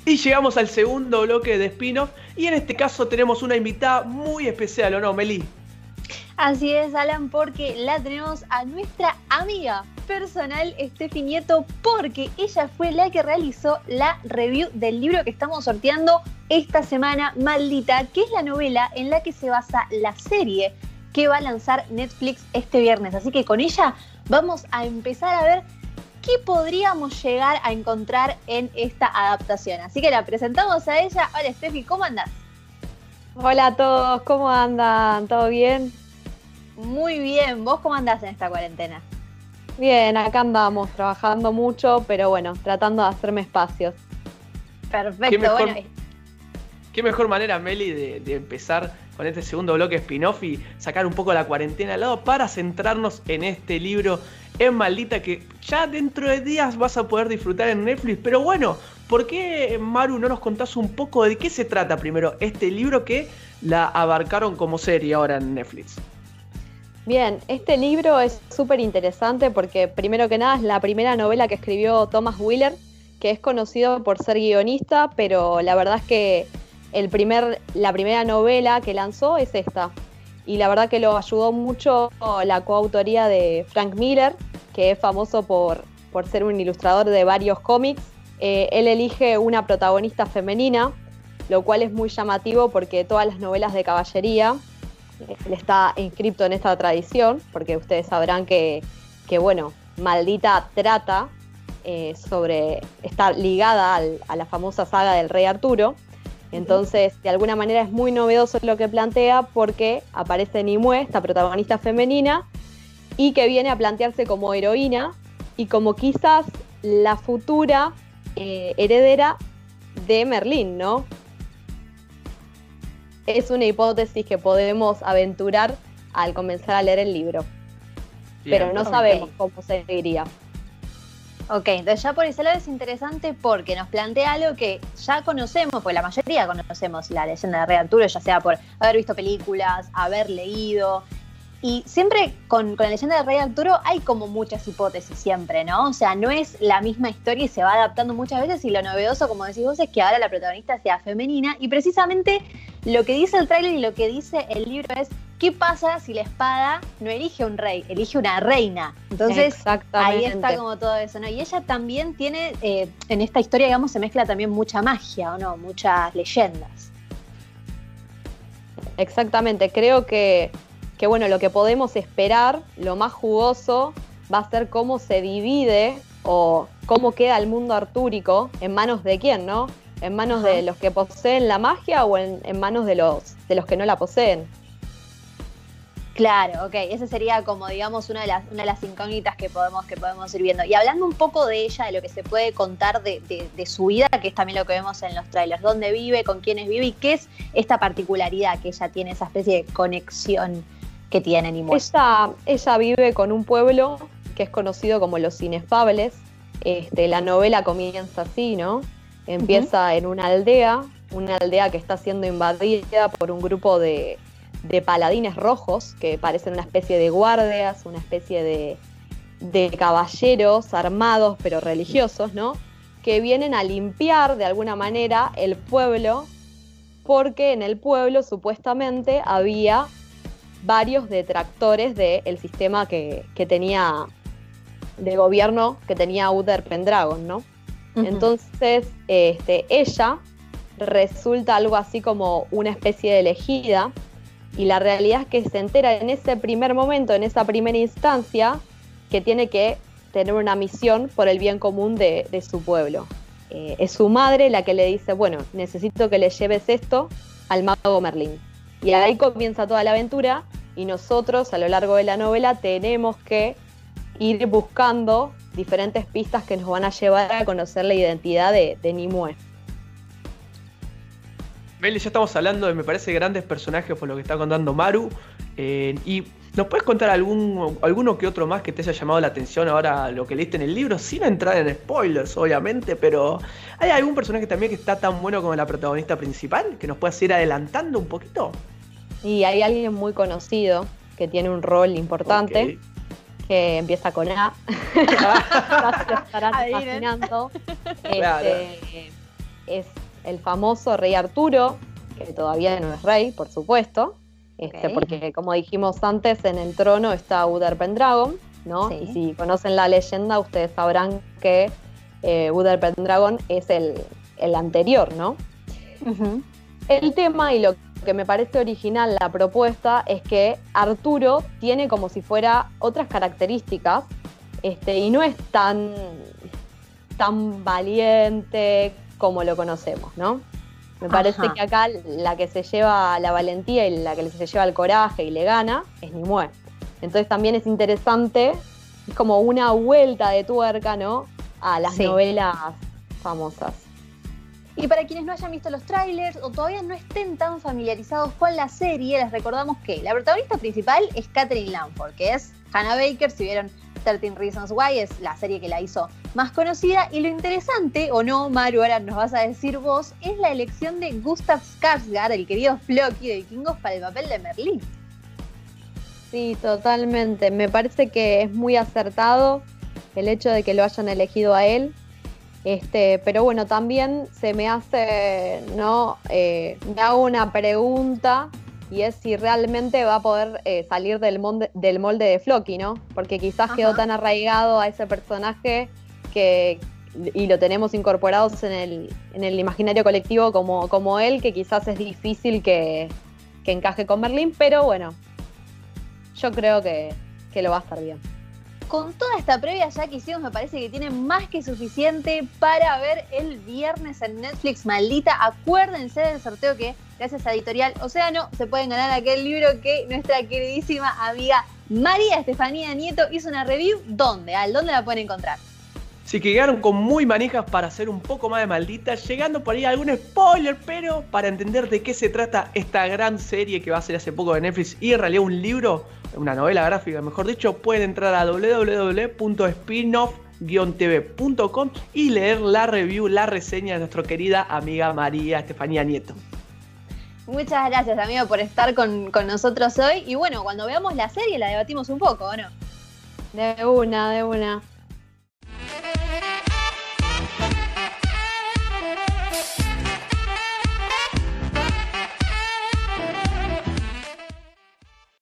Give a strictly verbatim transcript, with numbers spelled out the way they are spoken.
Y llegamos al segundo bloque de spin-off y en este caso tenemos una invitada muy especial, ¿o no, Meli? Así es, Alan, porque la tenemos a nuestra amiga personal, Steffi Nieto, porque ella fue la que realizó la review del libro que estamos sorteando esta semana, Maldita, que es la novela en la que se basa la serie que va a lanzar Netflix este viernes. Así que con ella vamos a empezar a ver qué podríamos llegar a encontrar en esta adaptación. Así que la presentamos a ella. Hola, Steffi, ¿cómo andás? Hola a todos, ¿cómo andan? ¿Todo bien? Muy bien, ¿vos cómo andás en esta cuarentena? Bien, acá andamos trabajando mucho, pero bueno, tratando de hacerme espacios. Perfecto, ¿Qué mejor, bueno. Qué mejor manera, Meli, de, de empezar con este segundo bloque spin-off y sacar un poco la cuarentena al lado para centrarnos en este libro, en Maldita, que ya dentro de días vas a poder disfrutar en Netflix. Pero bueno, ¿por qué, Maru, no nos contás un poco de qué se trata primero este libro que la abarcaron como serie ahora en Netflix? Bien, este libro es súper interesante porque primero que nada es la primera novela que escribió Thomas Wheeler, que es conocido por ser guionista, pero la verdad es que el primer, la primera novela que lanzó es esta. Y la verdad que lo ayudó mucho la coautoría de Frank Miller, que es famoso por, por ser un ilustrador de varios cómics. Eh, él elige una protagonista femenina, lo cual es muy llamativo porque todas las novelas de caballería, él está inscripto en esta tradición, porque ustedes sabrán que, que bueno, Maldita trata eh, sobre, está ligada al, a la famosa saga del Rey Arturo. Entonces, de alguna manera es muy novedoso lo que plantea porque aparece Nimue, esta protagonista femenina, y que viene a plantearse como heroína y como quizás la futura eh, heredera de Merlín, ¿no? Es una hipótesis que podemos aventurar al comenzar a leer el libro. Bien, pero no sabemos okay. cómo seguiría. Ok, entonces ya por ese lado es interesante porque nos plantea algo que ya conocemos, porque la mayoría conocemos la leyenda de Rey Arturo, ya sea por haber visto películas, haber leído. Y siempre con, con la leyenda de Rey Arturo hay como muchas hipótesis siempre, ¿no? O sea, no es la misma historia y se va adaptando muchas veces, y lo novedoso, como decís vos, es que ahora la protagonista sea femenina. Y precisamente lo que dice el tráiler y lo que dice el libro es: ¿qué pasa si la espada no elige un rey, elige una reina? Entonces, ahí está como todo eso, ¿no? Y ella también tiene, eh, en esta historia, digamos, se mezcla también mucha magia, ¿o no? Muchas leyendas. Exactamente, creo que, que bueno, lo que podemos esperar, lo más jugoso, va a ser cómo se divide o cómo queda el mundo artúrico, en manos de quién, ¿no? En manos Ajá. de los que poseen la magia o en, en manos de los, de los que no la poseen. Claro, ok, esa sería como, digamos, una de las, una de las incógnitas que podemos, que podemos ir viendo. Y hablando un poco de ella, de lo que se puede contar de, de, de su vida, que es también lo que vemos en los trailers, dónde vive, con quiénes vive y qué es esta particularidad que ella tiene, esa especie de conexión que tiene Nimue. Ella, ella vive con un pueblo que es conocido como Los Inefables. Este, la novela comienza así, ¿no? Empieza uh-huh. en una aldea, una aldea que está siendo invadida por un grupo de... de paladines rojos, que parecen una especie de guardias, una especie de, de caballeros armados pero religiosos, ¿no? Que vienen a limpiar de alguna manera el pueblo, porque en el pueblo supuestamente había varios detractores del sistema que, que tenía de gobierno que tenía Uther Pendragon, ¿no? Uh-huh. Entonces, este, ella resulta algo así como una especie de elegida. Y la realidad es que se entera en ese primer momento, en esa primera instancia, que tiene que tener una misión por el bien común de, de su pueblo. Eh, es su madre la que le dice, bueno, necesito que le lleves esto al mago Merlín. Y ahí comienza toda la aventura y nosotros a lo largo de la novela tenemos que ir buscando diferentes pistas que nos van a llevar a conocer la identidad de, de Nimue. Meli, ya estamos hablando de, me parece, grandes personajes por lo que está contando Maru. Eh, y ¿nos puedes contar algún, alguno que otro más que te haya llamado la atención ahora lo que leíste en el libro? Sin entrar en spoilers, obviamente, pero ¿hay algún personaje también que está tan bueno como la protagonista principal? ¿Que nos puedas ir adelantando un poquito? Y hay alguien muy conocido que tiene un rol importante, okay. que empieza con A. Ya se lo estarán imaginando. Claro. Este, es el famoso rey Arturo, que todavía no es rey, por supuesto, este, Ok. porque como dijimos antes, en el trono está Uther Pendragon, ¿no? Sí. Y si conocen la leyenda, ustedes sabrán que eh, Uther Pendragon es el, el anterior, ¿no? Ujú. El tema y lo que me parece original la propuesta es que Arturo tiene como si fuera otras características, este, y no es tan, tan valiente como lo conocemos, ¿no? Me parece Ajá. que acá la que se lleva la valentía y la que se lleva el coraje y le gana es Nimue. Entonces también es interesante, es como una vuelta de tuerca, ¿no? A las Sí. novelas famosas. Y para quienes no hayan visto los trailers o todavía no estén tan familiarizados con la serie, les recordamos que la protagonista principal es Catherine Langford, que es Hannah Baker. Si vieron trece Reasons Why, es la serie que la hizo más conocida. Y lo interesante, o no, Maru, ahora nos vas a decir vos, es la elección de Gustav Skarsgård, el querido Floki de Vikingos, para el papel de Merlín. Sí, totalmente. Me parece que es muy acertado el hecho de que lo hayan elegido a él. Este, pero bueno, también se me hace, ¿no? Eh, me hago una pregunta y es si realmente va a poder eh, salir del molde, del molde de Floki, ¿no? Porque quizás Ajá. quedó tan arraigado a ese personaje que, y lo tenemos incorporados en el, en el imaginario colectivo como, como él, que quizás es difícil que, que encaje con Merlín, pero bueno, yo creo que, que lo va a hacer bien. Con toda esta previa ya que hicimos, me parece que tiene más que suficiente para ver el viernes en Netflix. Maldita, acuérdense del sorteo que gracias a Editorial Océano se pueden ganar aquel libro que nuestra queridísima amiga María Estefanía Nieto hizo una review. ¿Dónde? ¿Al dónde la pueden encontrar? Sí, que quedaron con muy manijas para hacer un poco más de Maldita, llegando por ahí algún spoiler, pero para entender de qué se trata esta gran serie que va a ser hace poco de Netflix y en realidad un libro, una novela gráfica mejor dicho, pueden entrar a w w w punto spinoff guion t v punto com y leer la review, la reseña de nuestra querida amiga María Estefanía Nieto. Muchas gracias, amigo, por estar con, con nosotros hoy. Y bueno, cuando veamos la serie la debatimos un poco, ¿o no? De una, de una.